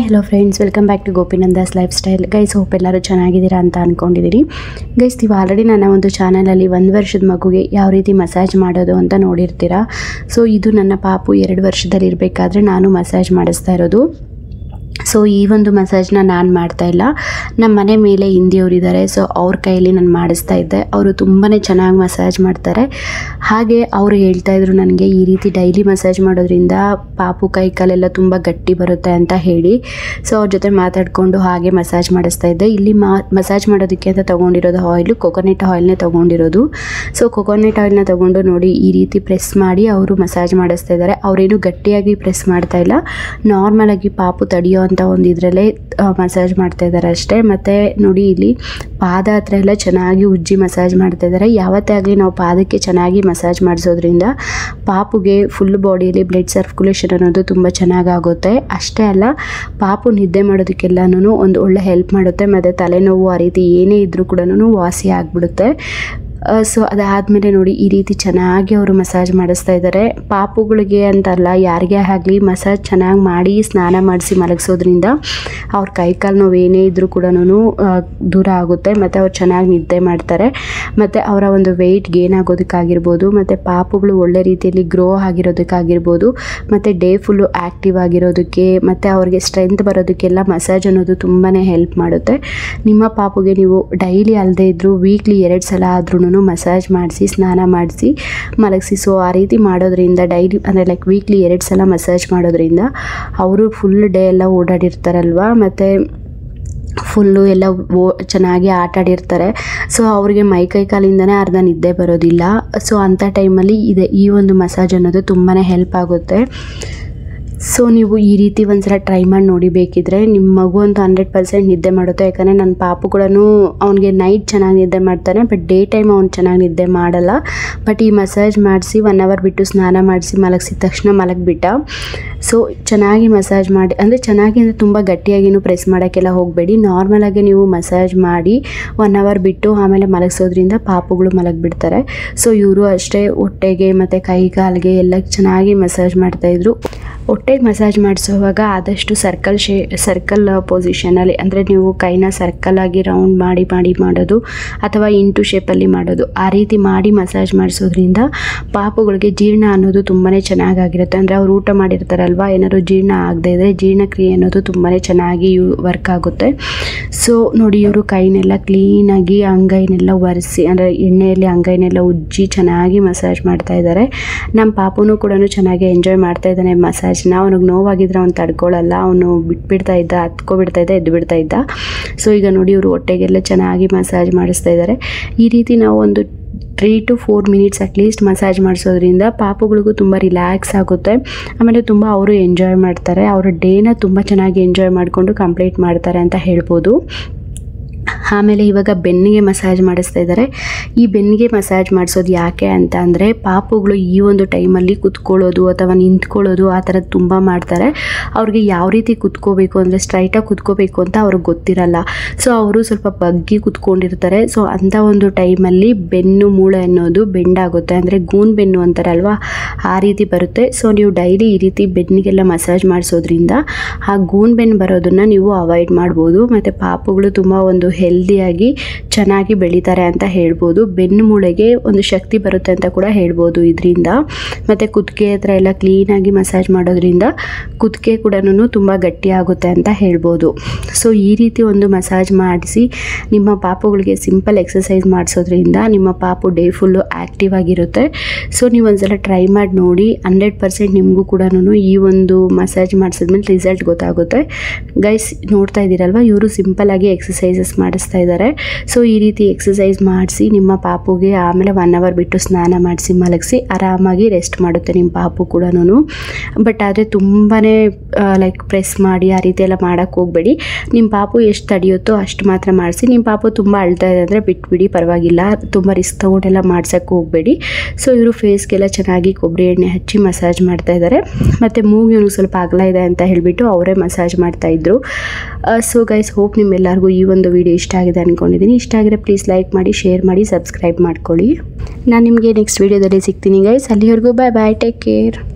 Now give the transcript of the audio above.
Hi hello friends, welcome back to Gopinandas lifestyle. Guys, hope ಎಲ್ಲರೂ ಚೆನ್ನಾಗಿದ್ದೀರಾ ಅಂತ ಅಂದ್ಕೊಂಡಿದ್ದೀನಿ. ಗೈಸ್, ನೀವು ಆಲ್ರೆಡಿ ನನ್ನ ಒಂದು ಚಾನಲಲ್ಲಿ 1 ವರ್ಷದ ಮಗುಗೆ ಯಾವ ರೀತಿ ಮಸಾಜ್ ಮಾಡೋದು ಅಂತ ನೋಡಿರ್ತೀರಾ. ಸೊ ಇದು ನನ್ನ ಪಾಪು 2 ವರ್ಷದಲ್ಲಿ ಇರಬೇಕಾದ್ರೆ ನಾನು ಮಸಾಜ್ ಮಾಡಿಸ್ತಾ ಇರೋದು. ಸೊ ಈ ಒಂದು ಮಸಾಜ್ನ ನಾನು ಮಾಡ್ತಾಯಿಲ್ಲ, ನಮ್ಮ ಮನೆ ಮೇಲೆ ಹಿಂದಿಯವರಿದ್ದಾರೆ. ಸೊ ಅವ್ರ ಕೈಯಲ್ಲಿ ನಾನು ಮಾಡಿಸ್ತಾ ಇದ್ದೆ. ಅವರು ತುಂಬಾ ಚೆನ್ನಾಗಿ ಮಸಾಜ್ ಮಾಡ್ತಾರೆ. ಹಾಗೆ ಅವರು ಹೇಳ್ತಾಯಿದ್ರು ನನಗೆ ಈ ರೀತಿ ಡೈಲಿ ಮಸಾಜ್ ಮಾಡೋದ್ರಿಂದ ಪಾಪು ಕೈ ಕಾಲೆಲ್ಲ ತುಂಬ ಗಟ್ಟಿ ಬರುತ್ತೆ ಅಂತ ಹೇಳಿ. ಸೊ ಅವ್ರ ಜೊತೆ ಮಾತಾಡಿಕೊಂಡು ಹಾಗೆ ಮಸಾಜ್ ಮಾಡಿಸ್ತಾ ಇದ್ದೆ. ಇಲ್ಲಿ ಮಸಾಜ್ ಮಾಡೋದಕ್ಕೆ ಅಂತ ತೊಗೊಂಡಿರೋದು ಆಯಿಲು ಕೊಕೊನೆಟ್ ಆಯಿಲ್ನೇ ತೊಗೊಂಡಿರೋದು. ಸೊ ಕೊಕೊನೆಟ್ ಆಯಿಲ್ನ ತೊಗೊಂಡು ನೋಡಿ ಈ ರೀತಿ ಪ್ರೆಸ್ ಮಾಡಿ ಅವರು ಮಸಾಜ್ ಮಾಡಿಸ್ತಾ ಇದ್ದಾರೆ. ಅವರೇನು ಗಟ್ಟಿಯಾಗಿ ಪ್ರೆಸ್ ಮಾಡ್ತಾಯಿಲ್ಲ, ನಾರ್ಮಲಾಗಿ ಪಾಪು ತಡೆಯೋ ಅಂತ ಒಂದು ಇದರಲ್ಲೇ ಮಸಾಜ್ ಮಾಡ್ತಾ ಇದ್ದಾರೆ ಅಷ್ಟೇ. ಮತ್ತು ನೋಡಿ ಇಲ್ಲಿ ಪಾದ ಹತ್ರ ಎಲ್ಲ ಚೆನ್ನಾಗಿ ಉಜ್ಜಿ ಮಸಾಜ್ ಮಾಡ್ತಾ ಇದ್ದಾರೆ. ಯಾವತ್ತೇ ಆಗಲಿ ನಾವು ಪಾದಕ್ಕೆ ಚೆನ್ನಾಗಿ ಮಸಾಜ್ ಮಾಡಿಸೋದ್ರಿಂದ ಪಾಪುಗೆ ಫುಲ್ ಬಾಡಿಯಲ್ಲಿ ಬ್ಲಡ್ ಸರ್ಕ್ಯುಲೇಷನ್ ಅನ್ನೋದು ತುಂಬ ಚೆನ್ನಾಗಾಗುತ್ತೆ. ಅಷ್ಟೇ ಅಲ್ಲ, ಪಾಪು ನಿದ್ದೆ ಮಾಡೋದಕ್ಕೆಲ್ಲನೂ ಒಂದು ಒಳ್ಳೆ ಹೆಲ್ಪ್ ಮಾಡುತ್ತೆ. ಮತ್ತು ತಲೆನೋವು ಆ ರೀತಿ ಏನೇ ಇದ್ದರೂ ಕೂಡ ವಾಸಿ ಆಗಿಬಿಡುತ್ತೆ. ಸೊ ಅದಾದಮೇಲೆ ನೋಡಿ ಈ ರೀತಿ ಚೆನ್ನಾಗಿ ಅವರು ಮಸಾಜ್ ಮಾಡಿಸ್ತಾ ಇದ್ದಾರೆ. ಪಾಪುಗಳಿಗೆ ಅಂತಲ್ಲ, ಯಾರಿಗೇ ಆಗಲಿ ಮಸಾಜ್ ಚೆನ್ನಾಗಿ ಮಾಡಿ ಸ್ನಾನ ಮಾಡಿಸಿ ಮಲಗಿಸೋದ್ರಿಂದ ಅವ್ರ ಕೈಕಾಲು ನೋವು ಏನೇ ಇದ್ದರೂ ಕೂಡ ದೂರ ಆಗುತ್ತೆ. ಮತ್ತು ಅವ್ರು ಚೆನ್ನಾಗಿ ನಿದ್ದೆ ಮಾಡ್ತಾರೆ. ಮತ್ತು ಅವರ ಒಂದು ವೆಯ್ಟ್ ಗೇನ್ ಆಗೋದಕ್ಕಾಗಿರ್ಬೋದು, ಮತ್ತು ಪಾಪುಗಳು ಒಳ್ಳೆ ರೀತಿಯಲ್ಲಿ ಗ್ರೋ ಆಗಿರೋದಕ್ಕಾಗಿರ್ಬೋದು, ಮತ್ತು ಡೇ ಫುಲ್ಲು ಆ್ಯಕ್ಟಿವ್ ಆಗಿರೋದಕ್ಕೆ, ಮತ್ತು ಅವ್ರಿಗೆ ಸ್ಟ್ರೆಂತ್ ಬರೋದಕ್ಕೆಲ್ಲ ಮಸಾಜ್ ಅನ್ನೋದು ತುಂಬಾ ಹೆಲ್ಪ್ ಮಾಡುತ್ತೆ. ನಿಮ್ಮ ಪಾಪುಗೆ ನೀವು ಡೈಲಿ ಅಲ್ಲದೆ ಇದ್ದರೂ ವೀಕ್ಲಿ 2 ಸಲ ಆದ್ರೂ ಮಸಾಜ್ ಮಾಡಿಸಿ ಸ್ನಾನ ಮಾಡಿಸಿ ಮಲಗಿಸಿ. ಸೊ ಆ ರೀತಿ ಮಾಡೋದ್ರಿಂದ ಡೈಲಿ ಅಂದರೆ ಲೈಕ್ ವೀಕ್ಲಿ 2 ಸಲ ಮಸಾಜ್ ಮಾಡೋದ್ರಿಂದ ಅವರು ಫುಲ್ ಡೇ ಎಲ್ಲ ಓಡಾಡಿರ್ತಾರಲ್ವ, ಮತ್ತು ಫುಲ್ಲು ಎಲ್ಲ ಚೆನ್ನಾಗಿ ಆಟಾಡಿರ್ತಾರೆ. ಸೊ ಅವ್ರಿಗೆ ಕೈ ಕಾಲಿಂದನೇ ಅರ್ಧ ನಿದ್ದೆ ಬರೋದಿಲ್ಲ. ಸೊ ಅಂಥ ಟೈಮಲ್ಲಿ ಈ ಒಂದು ಮಸಾಜ್ ಅನ್ನೋದು ತುಂಬಾ ಹೆಲ್ಪ್ ಆಗುತ್ತೆ. ಸೊ ನೀವು ಈ ರೀತಿ ಒಂದ್ಸಲ ಟ್ರೈ ಮಾಡಿ ನೋಡಿ. ಬೇಕಿದ್ರೆ ನಿಮ್ಮ ಮಗು ಅಂತ 100% ನಿದ್ದೆ ಮಾಡುತ್ತೆ. ಯಾಕಂದರೆ ನನ್ನ ಪಾಪು ಕೂಡ ಅವ್ನಿಗೆ ನೈಟ್ ಚೆನ್ನಾಗಿ ನಿದ್ದೆ ಮಾಡ್ತಾನೆ, ಬಟ್ ಡೇ ಟೈಮ್ ಅವ್ನು ಚೆನ್ನಾಗಿ ನಿದ್ದೆ ಮಾಡಲ್ಲ. ಬಟ್ ಈ ಮಸಾಜ್ ಮಾಡಿಸಿ 1 ಅವರ್ ಬಿಟ್ಟು ಸ್ನಾನ ಮಾಡಿಸಿ ಮಲಗಿಸಿದ ತಕ್ಷಣ ಮಲಗಿಬಿಟ್ಟ. ಸೊ ಚೆನ್ನಾಗಿ ಮಸಾಜ್ ಮಾಡಿ, ಅಂದರೆ ಚೆನ್ನಾಗಿ ಅಂದರೆ ತುಂಬ ಗಟ್ಟಿಯಾಗಿನೂ ಪ್ರೆಸ್ ಮಾಡೋಕ್ಕೆಲ್ಲ ಹೋಗಬೇಡಿ. ನಾರ್ಮಲಾಗಿ ನೀವು ಮಸಾಜ್ ಮಾಡಿ 1 ಅವರ್ ಬಿಟ್ಟು ಆಮೇಲೆ ಮಲಗಿಸೋದ್ರಿಂದ ಪಾಪುಗಳು ಮಲಗಿಬಿಡ್ತಾರೆ. ಸೊ ಇವರು ಅಷ್ಟೇ ಹೊಟ್ಟೆಗೆ ಮತ್ತು ಕೈ ಕಾಲಿಗೆ ಎಲ್ಲ ಚೆನ್ನಾಗಿ ಮಸಾಜ್ ಮಾಡ್ತಾಯಿದ್ರು. ಹೊಟ್ಟೆಗೆ ಮಸಾಜ್ ಮಾಡಿಸುವಾಗ ಆದಷ್ಟು ಸರ್ಕಲ್ ಪೊಸಿಷನಲ್ಲಿ, ಅಂದರೆ ನೀವು ಕೈನ ಸರ್ಕಲಾಗಿ ರೌಂಡ್ ಮಾಡಿ ಮಾಡೋದು ಅಥವಾ ಇಂಟು ಶೇಪಲ್ಲಿ ಮಾಡೋದು, ಆ ರೀತಿ ಮಾಡಿ ಮಸಾಜ್ ಮಾಡಿಸೋದ್ರಿಂದ ಪಾಪುಗಳಿಗೆ ಜೀರ್ಣ ಅನ್ನೋದು ತುಂಬಾ ಚೆನ್ನಾಗಿರುತ್ತೆ. ಅಂದರೆ ಅವ್ರು ಊಟ ಮಾಡಿರ್ತಾರಲ್ವ, ಏನಾದ್ರು ಜೀರ್ಣ ಆಗದೇ ಇದ್ದರೆ ಜೀರ್ಣಕ್ರಿಯೆ ಅನ್ನೋದು ತುಂಬಾ ಚೆನ್ನಾಗಿ ವರ್ಕ್ ಆಗುತ್ತೆ. ಸೊ ನೋಡಿ ಇವರು ಕೈನೆಲ್ಲ ಕ್ಲೀನಾಗಿ ಅಂಗೈನೆಲ್ಲ ಒರೆಸಿ, ಅಂದರೆ ಎಣ್ಣೆಯಲ್ಲಿ ಅಂಗೈನೆಲ್ಲ ಉಜ್ಜಿ ಚೆನ್ನಾಗಿ ಮಸಾಜ್ ಮಾಡ್ತಾ ಇದ್ದಾರೆ. ನಮ್ಮ ಪಾಪುನೂ ಕೂಡ ಚೆನ್ನಾಗಿ ಎಂಜಾಯ್ ಮಾಡ್ತಾ ಇದ್ದಾನೆ ಮಸಾಜ್ನ. ಅವನಿಗೆ ನೋವಾಗಿದ್ರೆ ಅವ್ನು ತಡ್ಕೊಳ್ಳಲ್ಲ, ಅವನು ಬಿಟ್ಬಿಡ್ತಾ ಇದ್ದ, ಹತ್ಕೊಬಿಡ್ತಾ ಇದ್ದ, ಎದ್ದು ಬಿಡ್ತಾ ಇದ್ದ. ಸೊ ಈಗ ನೋಡಿ ಇವರು ಹೊಟ್ಟೆಗೆಲ್ಲ ಚೆನ್ನಾಗಿ ಮಸಾಜ್ ಮಾಡಿಸ್ತಾ ಇದ್ದಾರೆ. ಈ ರೀತಿ ನಾವು ಒಂದು 3 to 4 ಮಿನಿಟ್ಸ್ ಅಟ್ಲೀಸ್ಟ್ ಮಸಾಜ್ ಮಾಡಿಸೋದ್ರಿಂದ ಪಾಪುಗಳಿಗೂ ತುಂಬ ರಿಲ್ಯಾಕ್ಸ್ ಆಗುತ್ತೆ. ಆಮೇಲೆ ತುಂಬ ಅವರು ಎಂಜಾಯ್ ಮಾಡ್ತಾರೆ. ಅವರ ಡೇನ ತುಂಬ ಚೆನ್ನಾಗಿ ಎಂಜಾಯ್ ಮಾಡಿಕೊಂಡು ಕಂಪ್ಲೀಟ್ ಮಾಡ್ತಾರೆ ಅಂತ ಹೇಳ್ಬೋದು. ಆಮೇಲೆ ಇವಾಗ ಬೆನ್ನಿಗೆ ಮಸಾಜ್ ಮಾಡಿಸ್ತಾ ಇದ್ದಾರೆ. ಈ ಬೆನ್ನಿಗೆ ಮಸಾಜ್ ಮಾಡಿಸೋದು ಯಾಕೆ ಅಂತ ಅಂದರೆ, ಪಾಪುಗಳು ಈ ಒಂದು ಟೈಮಲ್ಲಿ ಕುತ್ಕೊಳ್ಳೋದು ಅಥವಾ ನಿಂತ್ಕೊಳ್ಳೋದು ಆ ಥರದ್ದು ತುಂಬ ಮಾಡ್ತಾರೆ. ಅವ್ರಿಗೆ ಯಾವ ರೀತಿ ಕುತ್ಕೋಬೇಕು ಅಂದರೆ ಸ್ಟ್ರೈಟಾಗಿ ಕುತ್ಕೋಬೇಕು ಅಂತ ಅವ್ರಿಗೆ ಗೊತ್ತಿರಲ್ಲ. ಸೊ ಅವರು ಸ್ವಲ್ಪ ಬಗ್ಗಿ ಕುತ್ಕೊಂಡಿರ್ತಾರೆ. ಸೊ ಅಂಥ ಒಂದು ಟೈಮಲ್ಲಿ ಬೆನ್ನು ಮೂಳೆ ಅನ್ನೋದು ಬೆಂಡಾಗುತ್ತೆ, ಅಂದರೆ ಗೂನ್ ಬೆನ್ನು ಅಂತಾರಲ್ವ, ಆ ರೀತಿ ಬರುತ್ತೆ. ಸೊ ನೀವು ಡೈಲಿ ಈ ರೀತಿ ಬೆನ್ನಿಗೆಲ್ಲ ಮಸಾಜ್ ಮಾಡಿಸೋದ್ರಿಂದ ಆ ಗೂನ್ ಬೆನ್ನು ಬರೋದನ್ನು ನೀವು ಅವಾಯ್ಡ್ ಮಾಡ್ಬೋದು. ಮತ್ತು ಪಾಪುಗಳು ತುಂಬ ಒಂದು ಹೆಲ್ದಿಯಾಗಿ ಚೆನ್ನಾಗಿ ಬೆಳೀತಾರೆ ಅಂತ ಹೇಳ್ಬೋದು. ಬೆನ್ನು ಮೂಳೆಗೆ ಒಂದು ಶಕ್ತಿ ಬರುತ್ತೆ ಅಂತ ಕೂಡ ಹೇಳ್ಬೋದು ಇದರಿಂದ. ಮತ್ತು ಕುತ್ತಿಗೆ ಹತ್ರ ಎಲ್ಲ ಕ್ಲೀನಾಗಿ ಮಸಾಜ್ ಮಾಡೋದ್ರಿಂದ ಕುತ್ತಿಗೆ ಕೂಡ ತುಂಬ ಗಟ್ಟಿಯಾಗುತ್ತೆ ಅಂತ ಹೇಳ್ಬೋದು. ಸೊ ಈ ರೀತಿ ಒಂದು ಮಸಾಜ್ ಮಾಡಿಸಿ ನಿಮ್ಮ ಪಾಪುಗಳಿಗೆ ಸಿಂಪಲ್ ಎಕ್ಸಸೈಸ್ ಮಾಡಿಸೋದ್ರಿಂದ ನಿಮ್ಮ ಪಾಪು ಡೇ ಫುಲ್ಲು ಆ್ಯಕ್ಟಿವ್ ಆಗಿರುತ್ತೆ. ಸೊ ನೀವು ಒಂದ್ಸಲ ಟ್ರೈ ಮಾಡಿ ನೋಡಿ. 100% ನಿಮಗೂ ಕೂಡ ಈ ಒಂದು ಮಸಾಜ್ ಮಾಡಿಸಿದ್ಮೇಲೆ ರಿಸಲ್ಟ್ ಗೊತ್ತಾಗುತ್ತೆ. ಗೈಸ್, ನೋಡ್ತಾ ಇದ್ದೀರಲ್ವ, ಇವರು ಸಿಂಪಲ್ಲಾಗಿ ಎಕ್ಸಸೈಸಸ್ ಮಾಡಿಸ್ತಾ ಇದ್ದಾರೆ. ಸೊ ಈ ರೀತಿ ಎಕ್ಸಸೈಸ್ ಮಾಡಿಸಿ ನಿಮ್ಮ ಪಾಪುಗೆ ಆಮೇಲೆ 1 ಅವರ್ ಬಿಟ್ಟು ಸ್ನಾನ ಮಾಡಿಸಿ ಮಲಗಿಸಿ ಆರಾಮಾಗಿ ರೆಸ್ಟ್ ಮಾಡುತ್ತೆ ನಿಮ್ಮ ಪಾಪು ಕೂಡ. ಬಟ್ ಆದರೆ ತುಂಬಾ ಲೈಕ್ ಪ್ರೆಸ್ ಮಾಡಿ ಆ ರೀತಿ ಎಲ್ಲ ಮಾಡೋಕ್ಕೆ ಹೋಗಬೇಡಿ. ನಿಮ್ಮ ಪಾಪು ಎಷ್ಟು ತಡೆಯುತ್ತೋ ಅಷ್ಟು ಮಾತ್ರ ಮಾಡಿಸಿ. ನಿಮ್ಮ ಪಾಪು ತುಂಬ ಅಳ್ತಾ ಇದೆ ಅಂದರೆ ಬಿಟ್ಬಿಡಿ, ಪರವಾಗಿಲ್ಲ. ತುಂಬ ರಿಸ್ಕ್ ತೊಗೊಂಡೆಲ್ಲ ಮಾಡ್ಸೋಕ್ಕೆ ಹೋಗಬೇಡಿ. ಸೊ ಇವರು ಫೇಸ್ಗೆಲ್ಲ ಚೆನ್ನಾಗಿ ಕೊಬ್ಬರಿ ಎಣ್ಣೆ ಹಚ್ಚಿ ಮಸಾಜ್ ಮಾಡ್ತಾ ಇದ್ದಾರೆ. ಮತ್ತು ಮೂಗಿನೂ ಸ್ವಲ್ಪ ಅಗಲ ಇದೆ ಅಂತ ಹೇಳಿಬಿಟ್ಟು ಅವರೇ ಮಸಾಜ್ ಮಾಡ್ತಾಯಿದ್ರು. ಸೊ ಗೈಸ್, ಹೋಪ್ ನಿಮ್ಮೆಲ್ಲರಿಗೂ ಈ ಒಂದು ವಿಡಿಯೋ ಇಷ್ಟ ಆಗಿದೆ ಅಂದ್ಕೊಂಡಿದ್ದೀನಿ. ಇಷ್ಟ ಆಗಿದ್ರೆ ಪ್ಲೀಸ್ ಲೈಕ್ ಮಾಡಿ, ಶೇರ್ ಮಾಡಿ, ಸಬ್ಸ್ಕ್ರೈಬ್ ಮಾಡ್ಕೊಳ್ಳಿ. ನಾನು ನಿಮಗೆ ನೆಕ್ಸ್ಟ್ ವಿಡಿಯೋದಲ್ಲಿ ಸಿಗ್ತೀನಿ ಗೈಸ್. ಅಲ್ಲಿವರೆಗೂ ಬಾಯ್ ಬಾಯ್, ಟೇಕ್ ಕೇರ್.